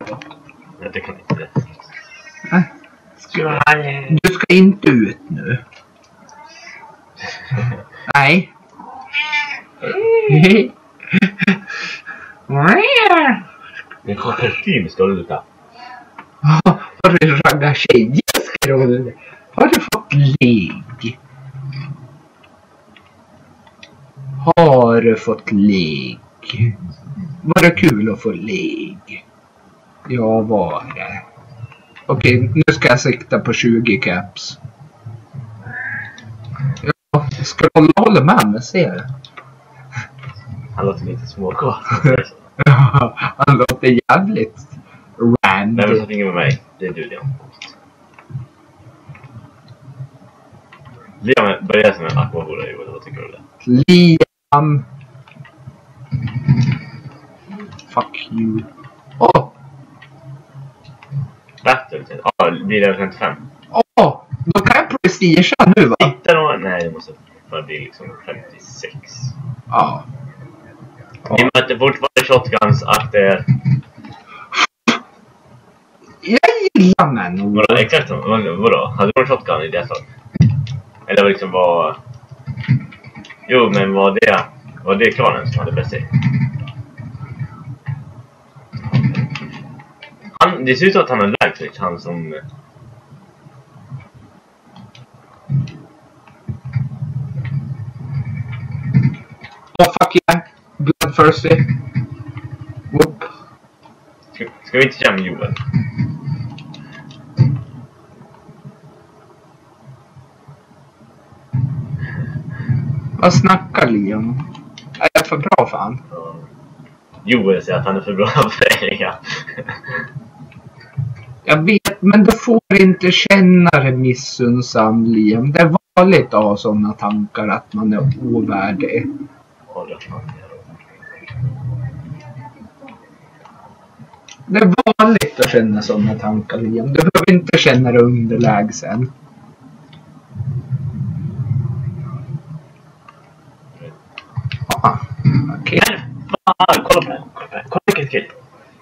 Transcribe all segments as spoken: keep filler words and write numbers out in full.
Nej, det kan inte. Äh. Ska, du ska inte ut nu. Nej. Det är kostym ska du ta. Har du raggar tjejer skroll? Har du fått ligg? Har du fått ligg? Var det kul att få ligg? Ja, var det. Okej, nu ska jag sikta på tjugo caps. Ja, ska du hålla med mig, ser du? Han låter lite småkåt. Ja, han låter jävligt randy. Vem som ringer med mig? Det är du, Liam. Liam börjar som en akvavora, vad tycker du det? Liam. Fuck you. Åh! Oh. Battle, ja, oh, blir det femtiofem. Åh, oh, då kan jag prestige nu, va? Hitta någon, nej det måste bara bli liksom femtiosex. Ja. Oh. I och med att det fortfarande shotguns att det... Jag gillar män. Vadå, exakt, vadå? Hade du en shotgun i det slag? Eller liksom var... Jo, men var det... Var det klanen som hade bäst i? Han, det ser ut som att han har lärt sig, han som... Oh fuck yeah, bloodthirsty. Whoop. Ska, ska vi inte köra med Joel? Vad snackar Liam? Är jag för bra för han? Ja. Joel säger att han är för bra för dig, ja. Jag vet, men du får inte känna dig missunnsam, Liam. Det är vanligt att ha sådana tankar att man är ovärdig. Det är vanligt att känna sådana tankar, Liam. Du behöver inte känna dig underlägsen. Ah, okej. Okay. Fan, kolla på det. Kolla på det. Kolla vilket kill.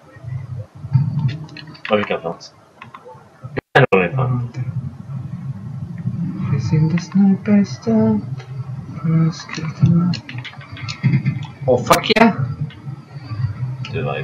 Vad fick han för något? Jag har inte fan. It's in the sniper stuff. Oh fuck yeah. Du var ju...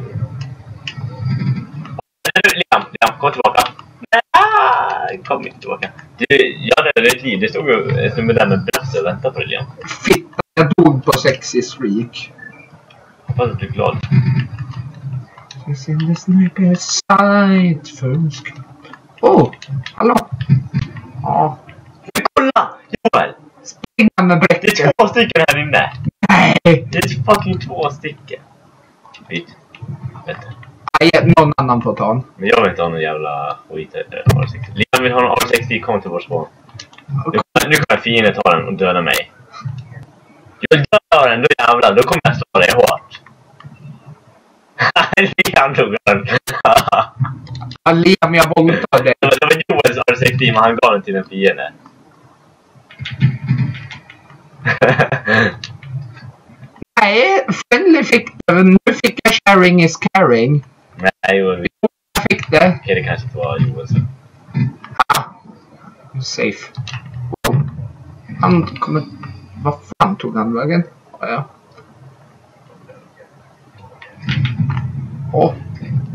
Liam, Liam, kom tillbaka. Nej, kom inte tillbaka. Du, jag räddade ett liv. Det stod ju ett nummer där med brass och väntade på det, Liam. Fitta, jag dog på sexy streak. Hoppas att du är glad. It's in the sniper sight first. Oh, hallå. Ja. Kolla! Joel! Springa med bräcket. Det är två stycken här inne. Nej. Det är fucking två stycken. Skit. Vänta. Nej, någon annan får ta den. Men jag vill inte ha någon jävla skit. R sextio. Liam vill ha en R sextio. Kom till vår spår. Nu kommer, kommer fienden ta den och döda mig. Jag dör den, då jävlar. Då kommer jag slå dig hårt. Liam tog den. Ja, Liam, jag våldtar dig. Det var Joels R sextio, men han gav den till en fiende. Nej, Fenley fick det. Nu fick jag sharing is caring. Nej, Joel. Jag fick det. Okej, det kanske inte var Joel. Ah, safe. Wow. Han kommer... Vad fan tog han vägen? Ja, ja. Åh.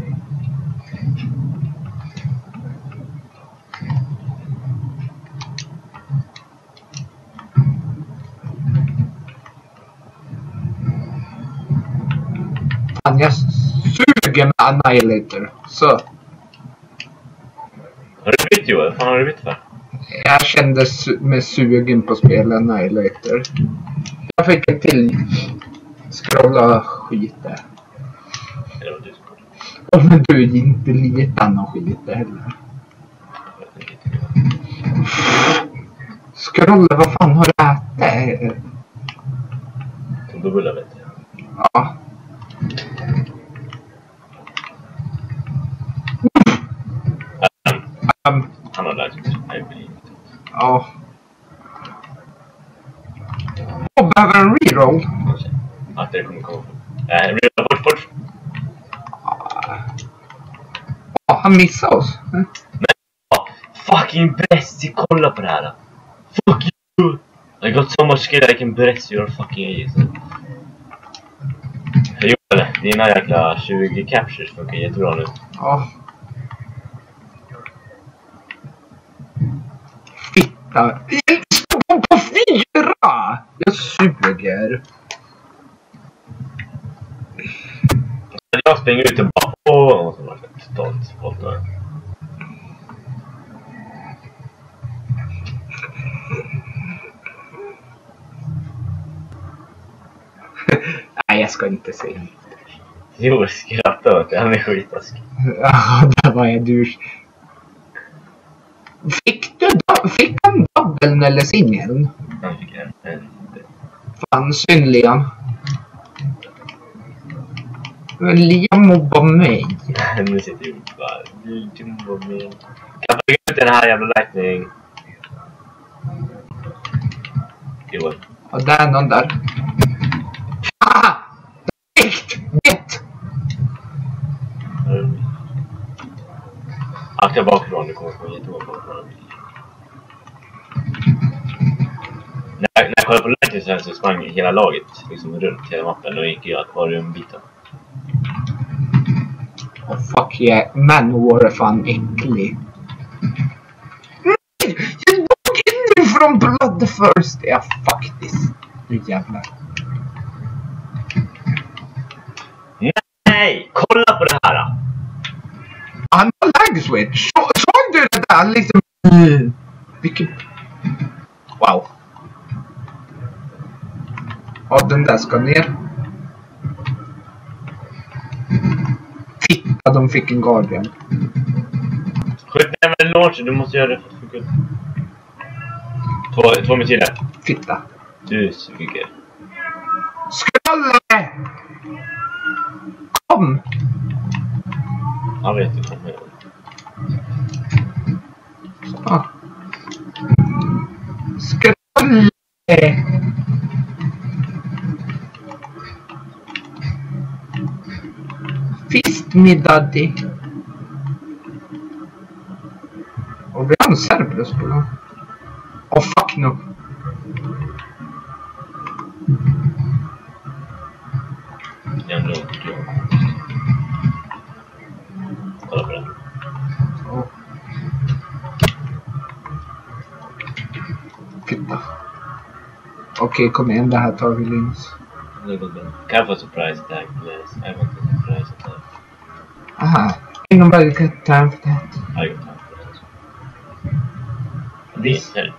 Fan, jag suger med Annihilator. Så. Har du bytt, Joel? Vad fan har du bytt för? Jag kände su- mig sugen på spela Annihilator. Jag fick ett till scrolla skit där. Eller vad du ska? Åh, men du är inte litan och skit heller. Scrolla, vad fan har du ätit? Som bubblar, vet du. Ja. Um, Han har lärt sig. Nej, blir ja. Jag behöver en reroll. att det kommer komma. Nej, reroll bort, bort. Ja, han missade oss. Men ja, fucking Bressi, kolla på det här. Fuck you. I got so much skill I can press your fucking ace. Jag gjorde det. Dina jäkla tjugo captures funkar jättebra nu. Ja. Fitta. Jag står på fyra! Jag suger. Jag springer ut och bara åh, och så var det totalt spott. Nej, jag ska inte säga. Jo, skratta åt det. Han är skitaskig. Ja, där var jag dusch. Fick du då? Fick han dubbeln eller singeln? Han fick en. en. Fan, synd Liam. Men Liam mobbar mig. Nu sitter jag bara. Du mobbar mig. Kan jag bygga ut den här jävla lightning? Jo. Och där är någon där. Ah! Direkt! Get! Akta bakifrån, det kommer från jättemånga bakifrån. När, när jag kollade på lightning så, här så sprang hela laget liksom runt hela mappen och gick i akvariumbiten. Oh fuck yeah, Manowar är fan äcklig. Nej! Jag dog inifrån Bloodthirst! Ja, faktiskt. Nu jävlar. Nej! Kolla på det här! Han har lag switch! Så, såg du det där liksom? Mm. Vilken... Wow. Ja, den där ska ner. Titta, de fick en Guardian. Skjut ner med en launcher, du måste göra det för att få kul. Två, två missiler. Titta. Du suger. Skrolle! Kom! Han vet inte om jag. Ah. Skrolle! Fist me daddy. Och vi har en Cerberus på den. Oh fuck no. Jag undrar inte du. Kolla på den. Oh. Fitta. Okej, okay, kom igen, det här tar vi lins. Kan jag få surprise attack, please? I want a surprise attack. Aha, ain't nobody got time for that. I got time for that. This helps.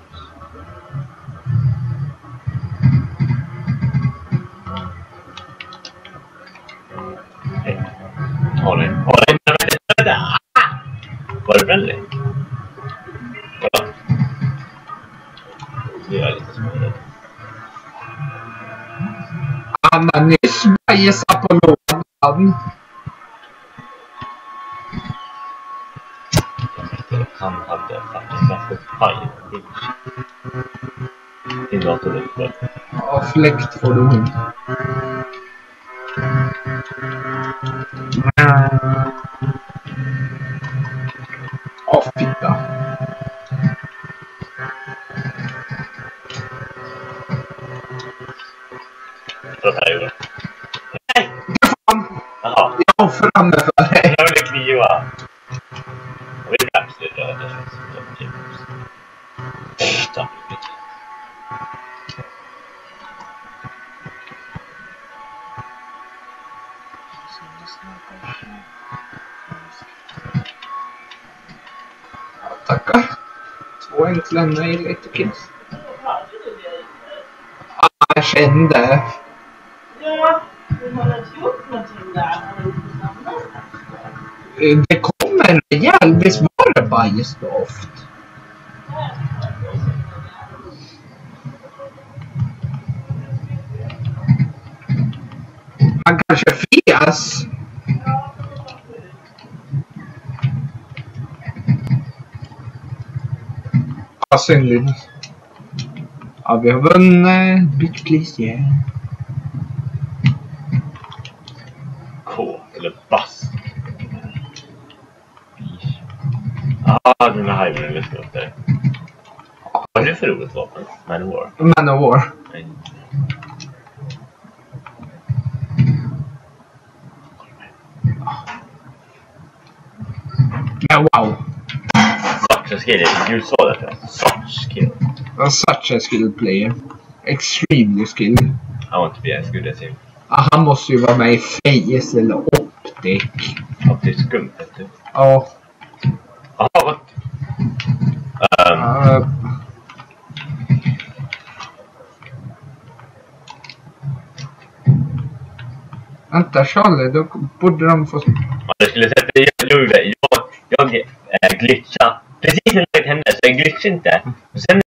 Hey. Håll in, håll in, vänta, vänta! Var det friendly? Kolla. Det är lite smårädd. Anna nyss bajsade på lådan. Han hade faktiskt ganska fine din dator uppe. Ja, fläkt får du in. Ja, fitta. Vad här gjorde? Nej! Fan! Jaha. Jag har framme för dig. Jag vill kniva. Och vi är absolut röda. Det känns som att jag är tack mycket. Ja, tackar. Två enkla nej, lite kiss. Ja, jag kände. Ja, du har inte gjort någonting där. Det kommer en rejäl, visst var det bajsdoft? Han kanske fes. Ja, synd. Ja, vi har vunnit. Bitch please, yeah. K eller bass. Ja, den här vill jag lyssna upp där. Vad är det för roligt vapen? Man of War? Man of War. Nej. Men wow. Such a skill. Du sa det för. Such skill. I'm such a skilled player. Extremely skilled. I want to be as good as him. Ah, han måste ju vara med i Face eller Optic. Optic skumt, vet du. Ja. Jaha, vad? Um, Uh, vänta, Charlie, då borde de få... jag skulle säga att jag gjorde. Jag, jag äh, glitchade. Precis när det hände så jag glitchade inte. Och sen